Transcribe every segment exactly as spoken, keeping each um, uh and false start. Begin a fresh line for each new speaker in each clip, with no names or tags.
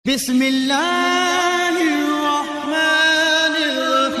ബിസ്മില്ലാഹിർ റഹ്മാനിർ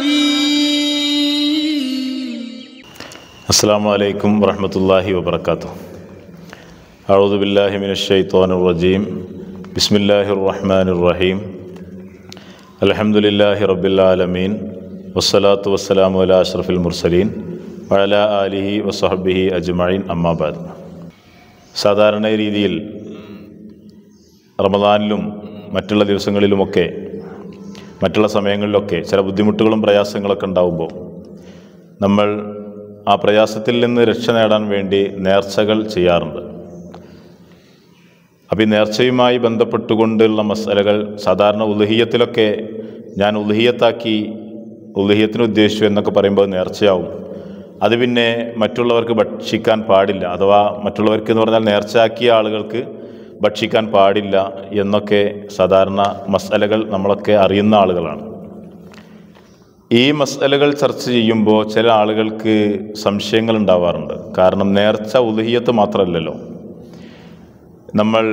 റഹീം.
അസ്സലാമു അലൈക്കും വറഹ്മത്തുള്ളാഹി വബറകാതുഹു. അഊദു ബില്ലാഹി മിനശ് ശൈത്വാനിർ റജീം. ബിസ്മില്ലാഹിർ റഹ്മാനിർ റഹീം. അൽഹംദുലില്ലാഹി റബ്ബിൽ ആലമീൻ. വസ്സലാത്തു വസ്സലാമു അലാ അഷ്റഫിൽ മുർസലീൻ വഅലാ ആലിഹി വസഹ്ബിഹി അജ്മഈൻ. അമ്മാ ബഅദ്. സാധാരണ രീതിയിൽ റമദാനിലും മറ്റുള്ള ദിവസങ്ങളിലുമൊക്കെ മറ്റുള്ള സമയങ്ങളിലൊക്കെ ചില ബുദ്ധിമുട്ടുകളും പ്രയാസങ്ങളൊക്കെ ഉണ്ടാവുമ്പോൾ നമ്മൾ ആ പ്രയാസത്തിൽ നിന്ന് രക്ഷ നേടാൻ വേണ്ടി നേർച്ചകൾ ചെയ്യാറുണ്ട്. അപ്പോൾ ഈ നേർച്ചയുമായി ബന്ധപ്പെട്ടുകൊണ്ടുള്ള മസലകൾ സാധാരണ ഉളുഹിയ്യത്തിലൊക്കെ ഞാൻ ഉളുഹിയ്യത്താക്കി ഉളുഹിയ്യത്തിന് ഉദ്ദേശിച്ചു എന്നൊക്കെ പറയുമ്പോൾ നേർച്ചയാവും. അത് പിന്നെ മറ്റുള്ളവർക്ക് ഭക്ഷിക്കാൻ പാടില്ല, അഥവാ മറ്റുള്ളവർക്ക് എന്ന് പറഞ്ഞാൽ നേർച്ചയാക്കിയ ആളുകൾക്ക് ഭക്ഷിക്കാൻ പാടില്ല എന്നൊക്കെ സാധാരണ മസലകൾ നമ്മളൊക്കെ അറിയുന്ന ആളുകളാണ്. ഈ മസലകൾ ചർച്ച ചെയ്യുമ്പോൾ ചില ആളുകൾക്ക് സംശയങ്ങൾ ഉണ്ടാവാറുണ്ട്. കാരണം നേർച്ച ഉളുഹിയ്യത്ത് മാത്രമല്ലല്ലോ. നമ്മൾ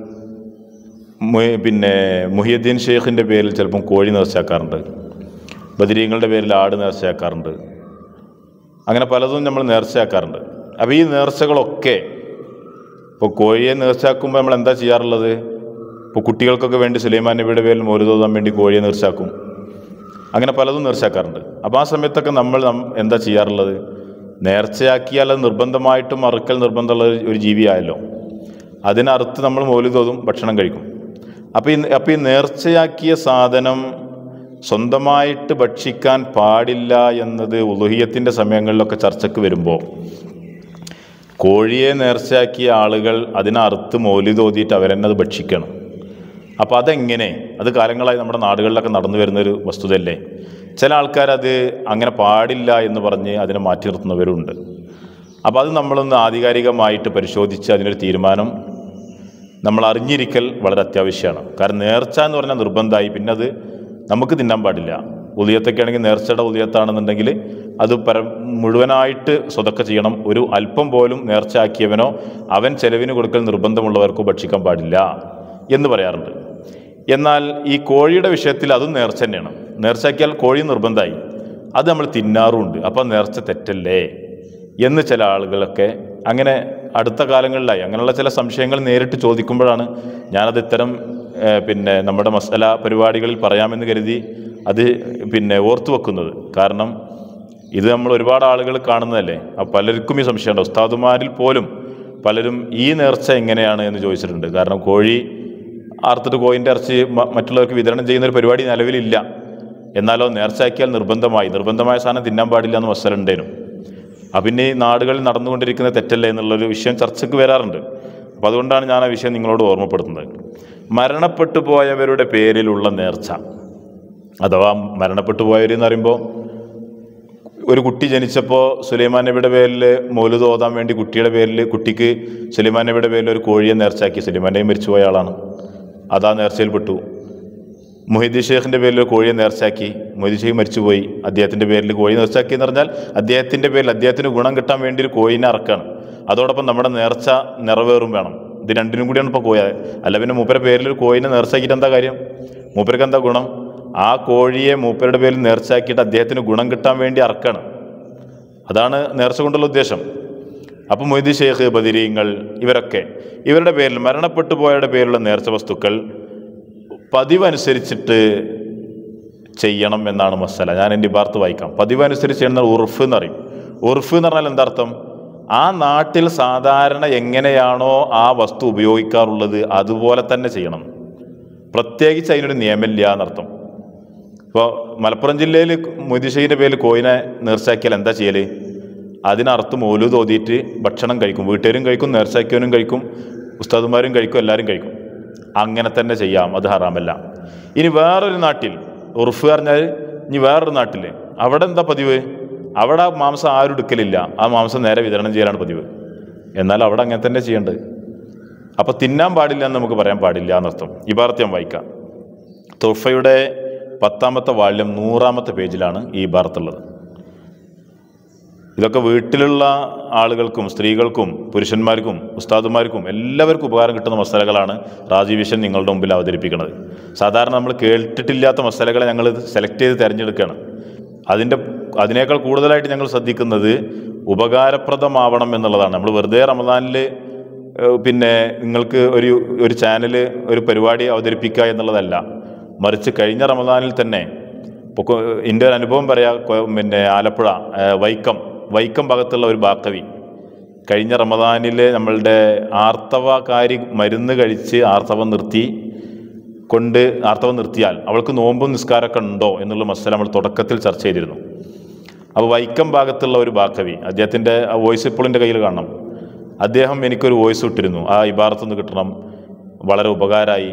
പിന്നെ മുഹിയുദ്ദീൻ ഷെയ്ഖിൻ്റെ പേരിൽ ചിലപ്പം കോഴി നേർച്ചയാക്കാറുണ്ട്, ബദരീങ്ങളുടെ പേരിൽ ആട് നേർച്ചയാക്കാറുണ്ട്, അങ്ങനെ പലതും നമ്മൾ നേർച്ചയാക്കാറുണ്ട്. അപ്പോൾ ഈ നേർച്ചകളൊക്കെ ഇപ്പോൾ കോഴിയെ നേർച്ചയാക്കുമ്പോൾ നമ്മൾ എന്താ ചെയ്യാറുള്ളത്? ഇപ്പോൾ കുട്ടികൾക്കൊക്കെ വേണ്ടി സുലൈമാൻ നബിയുടെ പേരിൽ മൗലിദ് ഓതാൻ വേണ്ടി കോഴിയെ നേർച്ചയാക്കും, അങ്ങനെ പലതും നേർച്ചയാക്കാറുണ്ട്. അപ്പോൾ ആ സമയത്തൊക്കെ നമ്മൾ എന്താ ചെയ്യാറുള്ളത്? നേർച്ചയാക്കിയാൽ അത് നിർബന്ധമായിട്ടും അറുക്കൽ നിർബന്ധമുള്ള ഒരു ജീവിയായല്ലോ, അതിനറുത്ത് നമ്മൾ മൗലിദ് ഓതും, ഭക്ഷണം കഴിക്കും. അപ്പോൾ ഈ അപ്പോൾ ഈ നേർച്ചയാക്കിയ സാധനം സ്വന്തമായിട്ട് ഭക്ഷിക്കാൻ പാടില്ല എന്നത് ഉളുഹിയ്യത്തിൻ്റെ സമയങ്ങളിലൊക്കെ ചർച്ചയ്ക്ക് വരുമ്പോൾ കോഴിയെ നേർച്ചയാക്കിയ ആളുകൾ അതിനറുത്ത് മൗലിദ് ഓതിയിട്ട് അവരെന്നത് ഭക്ഷിക്കണം. അപ്പോൾ അതെങ്ങനെ? അത് കാലങ്ങളായി നമ്മുടെ നാടുകളിലൊക്കെ നടന്നു വരുന്നൊരു വസ്തുതയല്ലേ. ചില ആൾക്കാരത് അങ്ങനെ പാടില്ല എന്ന് പറഞ്ഞ് അതിനെ മാറ്റി നിർത്തുന്നവരുണ്ട്. അപ്പോൾ അത് നമ്മളൊന്ന് ആധികാരികമായിട്ട് പരിശോധിച്ച് അതിനൊരു തീരുമാനം നമ്മൾ അറിഞ്ഞിരിക്കൽ വളരെ അത്യാവശ്യമാണ്. കാരണം നേർച്ച എന്ന് പറഞ്ഞാൽ നിർബന്ധമായി, പിന്നെ അത് നമുക്ക് തിന്നാൻ പാടില്ല. ഉളിയത്തൊക്കെ ആണെങ്കിൽ നേർച്ചയുടെ ഉളിയത്താണെന്നുണ്ടെങ്കിൽ അത് പര മുഴുവനായിട്ട് സ്വതക്ക ചെയ്യണം. ഒരു അല്പം പോലും നേർച്ചയാക്കിയവനോ അവൻ ചെലവിന് കൊടുക്കൽ നിർബന്ധമുള്ളവർക്കോ ഭക്ഷിക്കാൻ പാടില്ല എന്ന് പറയാറുണ്ട്. എന്നാൽ ഈ കോഴിയുടെ വിഷയത്തിൽ അതും നേർച്ച തന്നെയാണ്. നേർച്ചയാക്കിയാൽ കോഴി നിർബന്ധമായി, അത് നമ്മൾ തിന്നാറുമുണ്ട്. അപ്പം നേർച്ച തെറ്റല്ലേ എന്ന് ചില ആളുകളൊക്കെ അങ്ങനെ അടുത്ത കാലങ്ങളിലായി അങ്ങനെയുള്ള ചില സംശയങ്ങൾ നേരിട്ട് ചോദിക്കുമ്പോഴാണ് ഞാനത് ഇത്തരം പിന്നെ നമ്മുടെ മസല പരിപാടികളിൽ പറയാമെന്ന് കരുതി അത് പിന്നെ ഓർത്തു വെക്കുന്നത്. കാരണം ഇത് നമ്മൾ ഒരുപാട് ആളുകൾ കാണുന്നതല്ലേ. അപ്പോൾ പലർക്കും ഈ സംശയമുണ്ട്. ഉസ്താദുമാരിൽ പോലും പലരും ഈ നേർച്ച എങ്ങനെയാണ് എന്ന് ചോദിച്ചിട്ടുണ്ട്. കാരണം കോഴി അറുത്തിട്ട് കോഴിൻ്റെ ഇറച്ചി മറ്റുള്ളവർക്ക് വിതരണം ചെയ്യുന്നൊരു പരിപാടി നിലവിലില്ല. എന്നാലോ നേർച്ചയാക്കിയാൽ നിർബന്ധമായി നിർബന്ധമായ സാധനം തിന്നാൻ പാടില്ല എന്ന് മസല ഉണ്ടേനും. അപ്പം പിന്നെ ഈ നാടുകളിൽ നടന്നുകൊണ്ടിരിക്കുന്ന തെറ്റല്ലേ എന്നുള്ളൊരു വിഷയം ചർച്ചയ്ക്ക് വരാറുണ്ട്. അപ്പോൾ അതുകൊണ്ടാണ് ഞാൻ ആ വിഷയം നിങ്ങളോട് ഓർമ്മപ്പെടുത്തുന്നത്. മരണപ്പെട്ടു പോയവരുടെ പേരിലുള്ള നേർച്ച, അഥവാ മരണപ്പെട്ടു പോയവരെന്ന് പറയുമ്പോൾ ഒരു കുട്ടി ജനിച്ചപ്പോൾ സുലൈമാൻ നബിയുടെ പേരിൽ മൗലിദ് ഓതാൻ വേണ്ടി കുട്ടിയുടെ പേരിൽ കുട്ടിക്ക് സുലൈമാൻ നബിയുടെ പേരിൽ ഒരു കോഴിയെ നേർച്ചയാക്കി. സുലൈമാൻ നബി മരിച്ചുപോയ ആളാണ്, അതാ നേർച്ചയിൽപ്പെട്ടു. മുഹിയുദ്ദീൻ ഷെയ്ഖിൻ്റെ പേരിൽ കോഴിയെ നേർച്ചയാക്കി, മുഹിയുദ്ദീൻ ഷെയ്ഖ് മരിച്ചുപോയി, അദ്ദേഹത്തിൻ്റെ പേരിൽ കോഴി നേർച്ചയാക്കി എന്ന് പറഞ്ഞാൽ അദ്ദേഹത്തിൻ്റെ പേരിൽ അദ്ദേഹത്തിന് ഗുണം കിട്ടാൻ വേണ്ടി ഒരു കോഴിനെ അറക്കാണ്. അതോടൊപ്പം നമ്മുടെ നേർച്ച നിറവേറും വേണം. ഇത് രണ്ടിനും കൂടിയാണ് ഇപ്പോൾ കോഴി. അല്ല പിന്നെ മൂപ്പരുടെ പേരിൽ ഒരു കോഴിനെ നേർച്ചയാക്കിയിട്ട് എന്താ കാര്യം? മൂപ്പർക്ക് എന്താ ഗുണം? ആ കോഴിയെ മൂപ്പരുടെ പേരിൽ നേർച്ചയാക്കിയിട്ട് അദ്ദേഹത്തിന് ഗുണം കിട്ടാൻ വേണ്ടി അറക്കാണ്. അതാണ് നേർച്ച കൊണ്ടുള്ള ഉദ്ദേശം. അപ്പം മുഹിയുദ്ദീൻ ഷെയ്ഖ്, ബദരീങ്ങൾ, ഇവരൊക്കെ ഇവരുടെ പേരിൽ മരണപ്പെട്ടു പോയവരുടെ പേരിലുള്ള നേർച്ച വസ്തുക്കൾ പതിവനുസരിച്ചിട്ട് ചെയ്യണം എന്നാണ് മസല. ഞാൻ എൻ്റെ ഇബാർത്ത് വായിക്കാം. പതിവനുസരിച്ച് ചെയ്യുന്ന ഉർഫ് എന്ന് പറയും. ഉർഫ് എന്ന് പറഞ്ഞാൽ എന്താർത്ഥം? ആ നാട്ടിൽ സാധാരണ എങ്ങനെയാണോ ആ വസ്തു ഉപയോഗിക്കാറുള്ളത് അതുപോലെ തന്നെ ചെയ്യണം. പ്രത്യേകിച്ച് അതിനൊരു നിയമമില്ല എന്നർത്ഥം. ഇപ്പോൾ മലപ്പുറം ജില്ലയിൽ മുഹിയുദ്ദീൻ ഷെയ്ഖിൻ്റെ പേരിൽ കോഴിനെ നേർച്ചയാക്കിയാൽ എന്താ ചെയ്യൽ? അതിനറുത്ത് മൗലിദ് ഓതിയിട്ട് ഭക്ഷണം കഴിക്കും. വീട്ടുകാരും കഴിക്കും, നേർച്ചയാക്കിയവനും കഴിക്കും, ഉസ്താദുമാരും കഴിക്കും, എല്ലാവരും കഴിക്കും. അങ്ങനെ തന്നെ ചെയ്യാം, അത് ഹറാമല്ല. ഇനി വേറൊരു നാട്ടിൽ ഉർഫ് പറഞ്ഞാൽ ഇനി വേറൊരു നാട്ടിൽ അവിടെ എന്താ പതിവ്? അവിടെ ആ മാംസം ആരും എടുക്കലില്ല, ആ മാംസം നേരെ വിതരണം ചെയ്യലാണ് പതിവ്. എന്നാൽ അവിടെ അങ്ങനെ തന്നെ ചെയ്യേണ്ടത്. അപ്പോൾ തിന്നാൻ പാടില്ല എന്ന് നമുക്ക് പറയാൻ പാടില്ല എന്നർത്ഥം. ഇബാറത്ത് ഞാൻ വായിക്കാം. തുഹ്ഫയുടെ പത്താമത്തെ വാള്യം നൂറാമത്തെ പേജിലാണ് ഈ ഇബാറത്തുള്ളത്. ഇതൊക്കെ വീട്ടിലുള്ള ആളുകൾക്കും സ്ത്രീകൾക്കും പുരുഷന്മാർക്കും ഉസ്താദുമാർക്കും എല്ലാവർക്കും ഉപകാരം കിട്ടുന്ന മസാലകളാണ് റാജി വിഷൻ നിങ്ങളുടെ മുമ്പിൽ അവതരിപ്പിക്കുന്നത്. സാധാരണ നമ്മൾ കേട്ടിട്ടില്ലാത്ത മസാലകളെ ഞങ്ങൾ സെലക്ട് ചെയ്ത് തിരഞ്ഞെടുക്കുകയാണ്. അതിൻ്റെ അതിനേക്കാൾ കൂടുതലായിട്ട് ഞങ്ങൾ ശ്രദ്ധിക്കുന്നത് ഉപകാരപ്രദമാവണം എന്നുള്ളതാണ്. നമ്മൾ വെറുതെ റമദാനിൽ പിന്നെ നിങ്ങൾക്ക് ഒരു ഒരു ചാനൽ ഒരു പരിപാടി അവതരിപ്പിക്കുക എന്നുള്ളതല്ല, മറിച്ച് കഴിഞ്ഞ റമദാനിൽ തന്നെ ഇപ്പോൾ എൻ്റെ ഒരു അനുഭവം പറയാം. പിന്നെ ആലപ്പുഴ വൈക്കം വൈക്കം ഭാഗത്തുള്ള ഒരു ബാക്കവി കഴിഞ്ഞ റമദാനിൽ നമ്മളുടെ ആർത്തവകാരി മരുന്ന് കഴിച്ച് ആർത്തവം നിർത്തി കൊണ്ട് ആർത്തവം നിർത്തിയാൽ അവൾക്ക് നോമ്പും നിസ്കാരമൊക്കെ ഉണ്ടോ എന്നുള്ള മസല നമ്മൾ തുടക്കത്തിൽ ചർച്ച ചെയ്തിരുന്നു. അപ്പോൾ വൈക്കം ഭാഗത്തുള്ള ഒരു ബാക്കവി, അദ്ദേഹത്തിൻ്റെ ആ വോയിസ് ഇപ്പോൾ എൻ്റെ കയ്യിൽ കാണണം. അദ്ദേഹം എനിക്കൊരു വോയിസ് ഇട്ടിരുന്നു, ആ ഇബാറത്തൊന്ന് കിട്ടണം, വളരെ ഉപകാരമായി,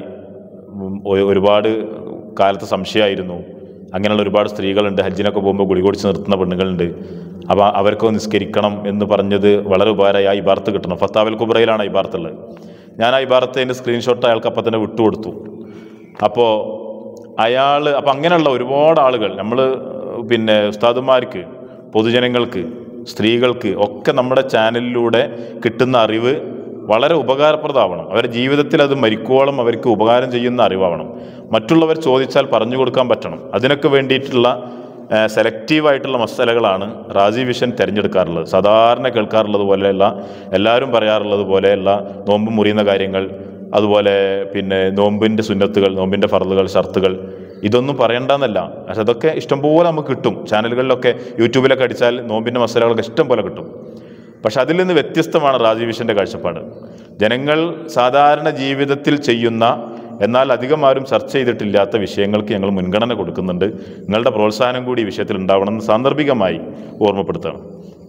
ഒരുപാട് കാലത്ത് സംശയമായിരുന്നു, അങ്ങനെയുള്ള ഒരുപാട് സ്ത്രീകളുണ്ട്, ഹജ്ജിനൊക്കെ പോകുമ്പോൾ ഗുളി കുടിച്ച് നിർത്തുന്ന പെണ്ണുങ്ങളുണ്ട്, അപ്പോൾ അവർക്കൊക്കെ നിസ്കരിക്കണം എന്ന് പറഞ്ഞത് വളരെ ഉപകാരമായി. ആ ഇബാറത്ത് കിട്ടണം. ഫത്താവൽ കുബ്രയിലാണ് ആ ഇബാറത്തുള്ളത്. ഞാൻ ആ ഇബാറത്ത് അതിൻ്റെ സ്ക്രീൻഷോട്ട് അയാൾക്ക് അപ്പം തന്നെ വിട്ടുകൊടുത്തു. അപ്പോൾ അയാൾ അപ്പം അങ്ങനെയുള്ള ഒരുപാട് ആളുകൾ നമ്മൾ പിന്നെ ഉസ്താദുമാർക്ക്, പൊതുജനങ്ങൾക്ക്, സ്ത്രീകൾക്ക് ഒക്കെ നമ്മുടെ ചാനലിലൂടെ കിട്ടുന്ന അറിവ് വളരെ ഉപകാരപ്രദമാവണം. അവരുടെ ജീവിതത്തിൽ അത് മരിക്കോളം അവർക്ക് ഉപകാരം ചെയ്യുന്ന അറിവാവണം. മറ്റുള്ളവർ ചോദിച്ചാൽ പറഞ്ഞു കൊടുക്കാൻ പറ്റണം. അതിനൊക്കെ വേണ്ടിയിട്ടുള്ള സെലക്റ്റീവായിട്ടുള്ള മസാലകളാണ് റാജി വിഷൻ തിരഞ്ഞെടുക്കാറുള്ളത്. സാധാരണ കേൾക്കാറുള്ളത് പോലെയുള്ള, എല്ലാവരും പറയാറുള്ളത് പോലെയുള്ള നോമ്പ് മുറിയുന്ന കാര്യങ്ങൾ, അതുപോലെ പിന്നെ നോമ്പിൻ്റെ സുന്നത്തുകൾ, നോമ്പിൻ്റെ ഫർളുകൾ, ഷർത്തുകൾ, ഇതൊന്നും പറയണ്ടെന്നല്ല. പക്ഷെ അതൊക്കെ ഇഷ്ടംപോലെ നമുക്ക് കിട്ടും. ചാനലുകളിലൊക്കെ യൂട്യൂബിലൊക്കെ അടിച്ചാൽ നോമ്പിൻ്റെ മസാലകളൊക്കെ ഇഷ്ടം പോലെ കിട്ടും. പക്ഷെ അതിൽ നിന്ന് വ്യത്യസ്തമാണ് റാജി വിഷൻ്റെ കാഴ്ചപ്പാട്. ജനങ്ങൾ സാധാരണ ജീവിതത്തിൽ ചെയ്യുന്ന എന്നാൽ അധികം ആരും ചർച്ച ചെയ്തിട്ടില്ലാത്ത വിഷയങ്ങൾക്ക് ഞങ്ങൾ മുൻഗണന കൊടുക്കുന്നുണ്ട്. നിങ്ങളുടെ പ്രോത്സാഹനം കൂടി ഈ വിഷയത്തിൽ ഉണ്ടാവണമെന്ന് സാന്ദർഭികമായി ഓർമ്മപ്പെടുത്തണം.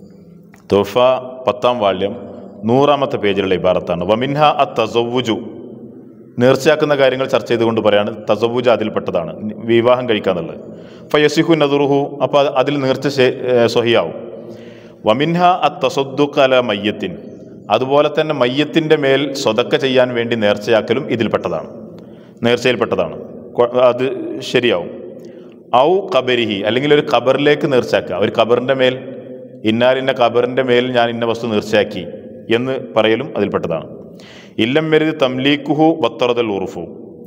തോഫ പത്താം വാള്യം നൂറാമത്തെ പേജിലുള്ള ഇബാറത്താണ്. വമിൻഹ അ തസവുജു, നേർച്ചയാക്കുന്ന കാര്യങ്ങൾ ചർച്ച ചെയ്തുകൊണ്ട് പറയാണ്. തസവുജ് അതിൽപ്പെട്ടതാണ്, വിവാഹം കഴിക്കാന്നുള്ളത്. ഫയസിഹു നദുറുഹു, അപ്പോൾ അതിൽ നേർച്ച സ്വഹിയാവും. വമിൻഹ അ തസദ്ദുഖ് അല മയ്യത്തിൻ, അതുപോലെ തന്നെ മയ്യത്തിൻ്റെ മേൽ സ്വതക്ക ചെയ്യാൻ വേണ്ടി നേർച്ചയാക്കലും ഇതിൽപ്പെട്ടതാണ്, നേർച്ചയിൽപ്പെട്ടതാണ്. അത് ശരിയാവും. ഔ ഖബരിഹി, അല്ലെങ്കിൽ ഒരു ഖബറിലേക്ക് നേർച്ചയാക്കുക. ഒരു ഖബറിൻ്റെ മേൽ, ഇന്നാലിന്ന ഖബറിൻ്റെ മേൽ ഞാൻ ഇന്ന വസ്തു നേർച്ചയാക്കി എന്ന് പറയലും അതിൽപ്പെട്ടതാണ്. ഇല്ലം വരിത് തംലീക്കുഹു വത്തറദൽ ഉറുഫു,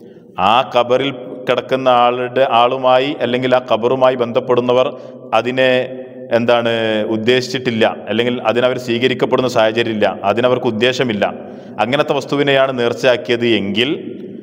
ആ ഖബറിൽ കിടക്കുന്ന ആളുടെ ആളുമായി അല്ലെങ്കിൽ ആ ഖബറുമായി ബന്ധപ്പെടുന്നവർ അതിനെ എന്താണ് ഉദ്ദേശിച്ചിട്ടില്ല, അല്ലെങ്കിൽ അതിനവർ സ്വീകരിക്കപ്പെടുന്ന സാഹചര്യമില്ല, അതിനവർക്ക് ഉദ്ദേശമില്ല, അങ്ങനത്തെ വസ്തുവിനെയാണ് നേർച്ചയാക്കിയത് എങ്കിൽ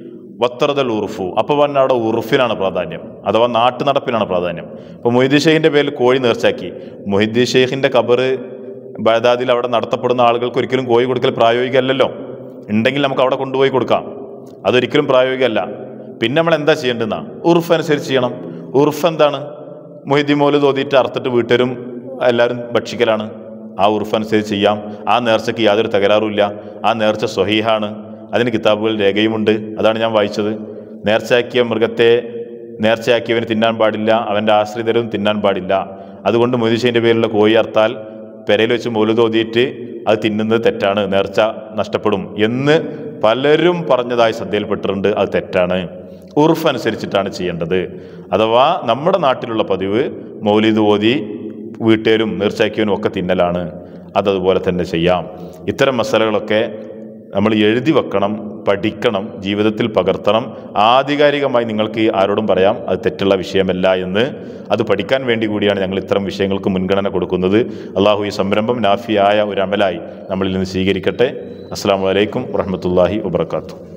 വത്തറദൽ ഉറുഫു, അപ്പോൾ പറഞ്ഞ അവിടെ ഉറുഫിനാണ് പ്രാധാന്യം, അഥവാ നാട്ടു നടപ്പിനാണ് പ്രാധാന്യം. ഇപ്പോൾ മൊഹിദ്ദീൻ ഷെയ്ഖിൻ്റെ പേരിൽ കോഴി നേർച്ചയാക്കി. മൊഹിദ്ദീൻ ഷെയ്ഖിൻ്റെ ഖബറ് ബഗ്ദാദിൽ അവിടെ നടത്തപ്പെടുന്ന ആളുകൾക്ക് ഒരിക്കലും കോഴി കൊടുക്കൽ പ്രായോഗികമല്ലല്ലോ. ഉണ്ടെങ്കിൽ നമുക്ക് അവിടെ കൊണ്ടുപോയി കൊടുക്കാം, അതൊരിക്കലും പ്രായോഗികമല്ല. പിന്നെ നമ്മൾ എന്താ ചെയ്യേണ്ടതെന്നാ, ഉറുഫ് അനുസരിച്ച് ചെയ്യണം. ഉറുഫ് എന്താണ്? മൊഹിദ്ദീൻ മൗലൂദ് ഓതിയിട്ട് അറുത്തിട്ട് വീട്ടരും എല്ലാവരും ഭക്ഷിക്കലാണ്. ആ ഉറുഫ് അനുസരിച്ച് ചെയ്യാം. ആ നേർച്ചയ്ക്ക് യാതൊരു തകരാറുമില്ല. ആ നേർച്ച സ്വഹീഹാണ്, അതിന് കിതാബുകൾ രേഖയുമുണ്ട്. അതാണ് ഞാൻ വായിച്ചത്. നേർച്ചയാക്കിയ മൃഗത്തെ നേർച്ചയാക്കിയവന് തിന്നാൻ പാടില്ല, അവൻ്റെ ആശ്രിതരും തിന്നാൻ പാടില്ല. അതുകൊണ്ട് മൊഹിദ്ദീൻ ഷെയ്ഖിൻ്റെ പേരിലുള്ള കോഴി അർത്താൽ പെരയിൽ വെച്ച് മൗലൂദ് ഓതിയിട്ട് അത് തിന്നുന്നത് തെറ്റാണ്, നേർച്ച നഷ്ടപ്പെടും എന്ന് പലരും പറഞ്ഞതായി ശ്രദ്ധയിൽപ്പെട്ടിട്ടുണ്ട്. അത് തെറ്റാണ്. ഉറുഫ് അനുസരിച്ചിട്ടാണ് ചെയ്യേണ്ടത്. അഥവാ നമ്മുടെ നാട്ടിലുള്ള പതിവ് മൗലിദ് ഓതി വീട്ടുകാരും നേർച്ചയാക്കിയവനും ഒക്കെ തിന്നലാണ്. അതതുപോലെ തന്നെ ചെയ്യാം. ഇത്തരം മസാലകളൊക്കെ നമ്മൾ എഴുതി വെക്കണം, പഠിക്കണം, ജീവിതത്തിൽ പകർത്തണം. ആധികാരികമായി നിങ്ങൾക്ക് ആരോടും പറയാം അത് തെറ്റുള്ള വിഷയമല്ല എന്ന്. അത് പഠിക്കാൻ വേണ്ടി കൂടിയാണ് ഞങ്ങൾ ഇത്തരം വിഷയങ്ങൾക്ക് മുൻഗണന കൊടുക്കുന്നത്. അള്ളാഹു ഈ സംരംഭം നാഫിയായ ഒരു അമലായി നമ്മളിൽ നിന്ന് സ്വീകരിക്കട്ടെ. അസ്സലാമു അലൈക്കും വറഹ്മത്തുള്ളാഹി വബറകാതുഹു.